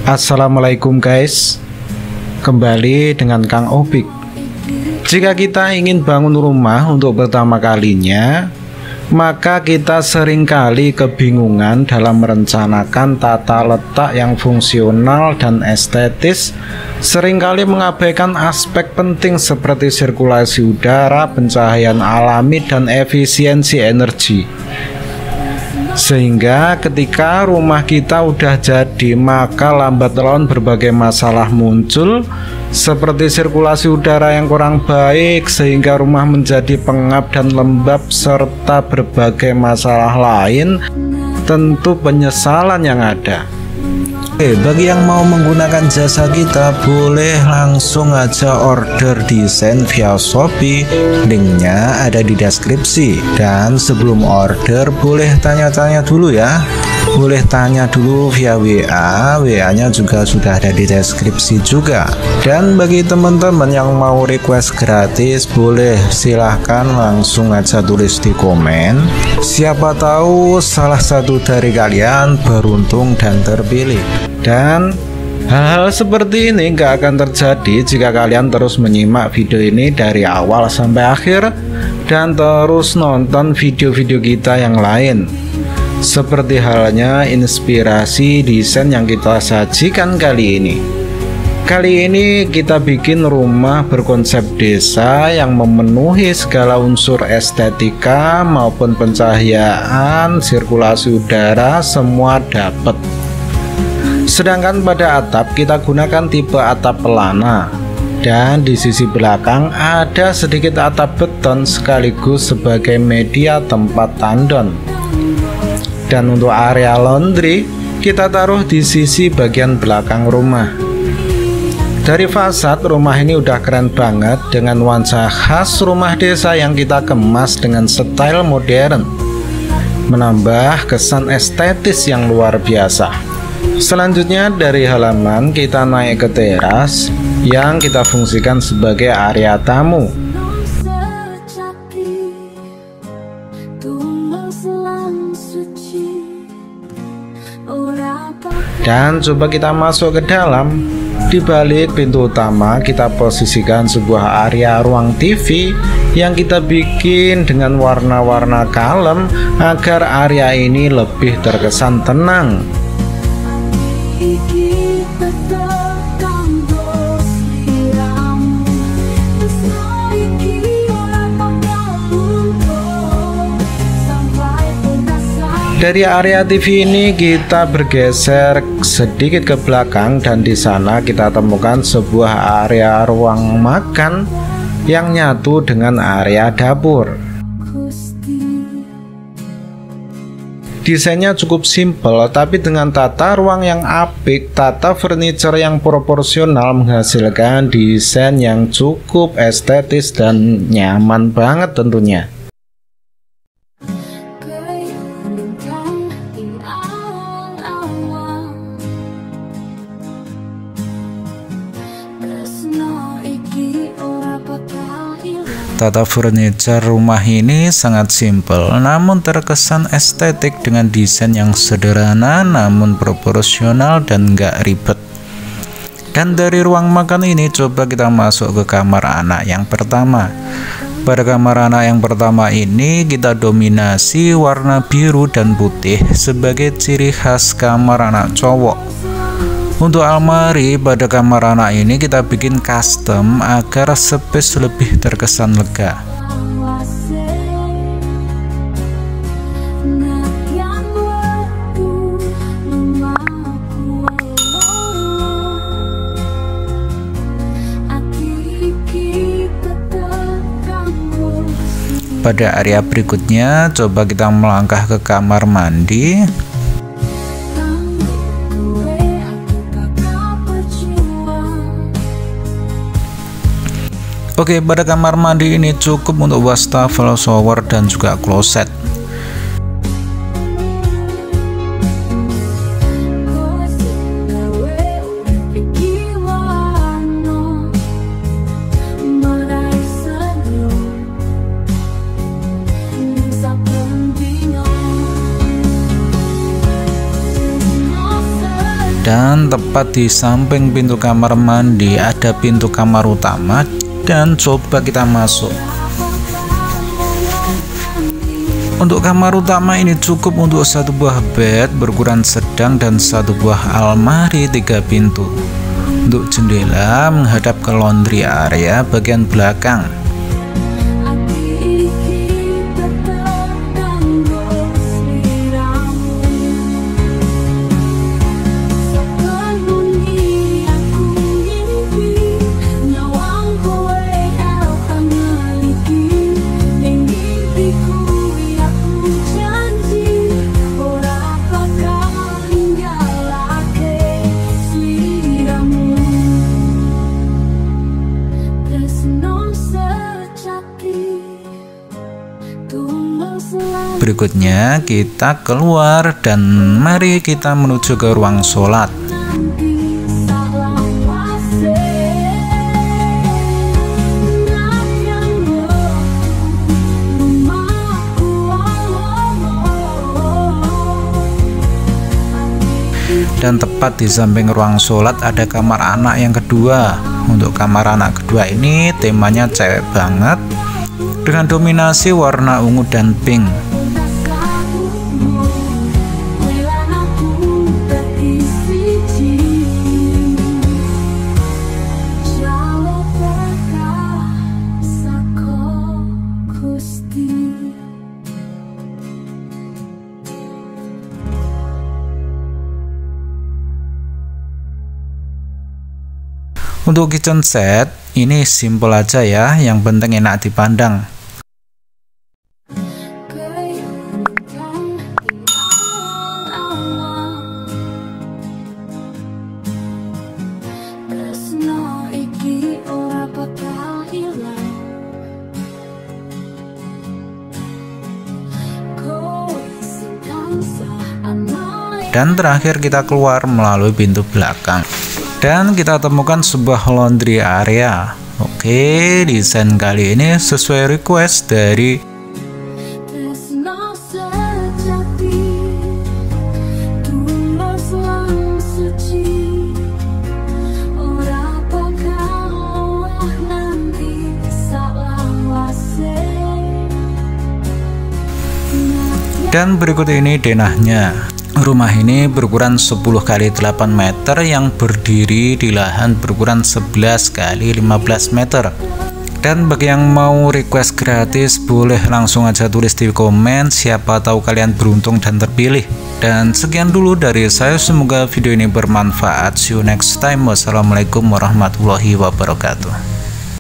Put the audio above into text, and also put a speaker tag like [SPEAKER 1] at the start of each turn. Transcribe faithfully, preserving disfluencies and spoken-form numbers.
[SPEAKER 1] Assalamualaikum guys, kembali dengan Kang Opik. Jika kita ingin bangun rumah untuk pertama kalinya, maka kita seringkali kebingungan dalam merencanakan tata letak yang fungsional dan estetis, seringkali mengabaikan aspek penting seperti sirkulasi udara, pencahayaan alami, dan efisiensi energi. Sehingga ketika rumah kita udah jadi, maka lambat laun berbagai masalah muncul, seperti sirkulasi udara yang kurang baik sehingga rumah menjadi pengap dan lembab, serta berbagai masalah lain, tentu penyesalan yang ada. Oke, bagi yang mau menggunakan jasa kita, boleh langsung aja order desain via Shopee. Linknya ada di deskripsi. Dan sebelum order, boleh tanya-tanya dulu ya. Boleh tanya dulu via W A. W A-nya juga sudah ada di deskripsi juga. Dan bagi teman-teman yang mau request gratis, boleh silahkan langsung aja tulis di komen. Siapa tahu salah satu dari kalian beruntung dan terpilih. Dan hal-hal seperti ini gak akan terjadi jika kalian terus menyimak video ini dari awal sampai akhir dan terus nonton video-video kita yang lain, seperti halnya inspirasi desain yang kita sajikan kali ini. Kali ini kita bikin rumah berkonsep desa yang memenuhi segala unsur estetika maupun pencahayaan, sirkulasi udara, semua dapat. Sedangkan pada atap kita gunakan tipe atap pelana, dan di sisi belakang ada sedikit atap beton sekaligus sebagai media tempat tandon. Dan untuk area laundry kita taruh di sisi bagian belakang rumah. Dari fasad rumah ini udah keren banget dengan nuansa khas rumah desa yang kita kemas dengan style modern, menambah kesan estetis yang luar biasa. Selanjutnya dari halaman kita naik ke teras yang kita fungsikan sebagai area tamu. Dan coba kita masuk ke dalam. Di balik pintu utama kita posisikan sebuah area ruang T V yang kita bikin dengan warna-warna kalem agar area ini lebih terkesan tenang. Dari area T V ini kita bergeser sedikit ke belakang dan di sana kita temukan sebuah area ruang makan yang nyatu dengan area dapur. Desainnya cukup simpel tapi dengan tata ruang yang apik, tata furniture yang proporsional menghasilkan desain yang cukup estetis dan nyaman banget tentunya. Tata furniture rumah ini sangat simpel namun terkesan estetik dengan desain yang sederhana namun proporsional dan gak ribet. Dan dari ruang makan ini coba kita masuk ke kamar anak yang pertama. Pada kamar anak yang pertama ini kita dominasi warna biru dan putih sebagai ciri khas kamar anak cowok. Untuk almari pada kamar anak ini kita bikin custom agar space lebih terkesan lega. Pada area berikutnya coba kita melangkah ke kamar mandi. Oke, pada kamar mandi ini cukup untuk wastafel, shower, dan juga kloset. Dan tepat di samping pintu kamar mandi ada pintu kamar utama, dan coba kita masuk. Untuk kamar utama ini cukup untuk satu buah bed berukuran sedang dan satu buah almari tiga pintu. Untuk jendela menghadap ke laundry area bagian belakang. Berikutnya kita keluar dan mari kita menuju ke ruang sholat. Dan tepat di samping ruang sholat ada kamar anak yang kedua. Untuk kamar anak kedua ini temanya cewek banget dengan dominasi warna ungu dan pink. Untuk kitchen set ini simple aja ya, yang penting enak dipandang. Dan terakhir kita keluar melalui pintu belakang. Dan kita temukan sebuah laundry area. Oke, desain kali ini sesuai request dari dan berikut ini denahnya. Rumah ini berukuran sepuluh kali delapan meter yang berdiri di lahan berukuran sebelas kali lima belas meter. Dan bagi yang mau request gratis boleh langsung aja tulis di komen, siapa tahu kalian beruntung dan terpilih. Dan sekian dulu dari saya, semoga video ini bermanfaat. See you next time. Wassalamualaikum warahmatullahi wabarakatuh.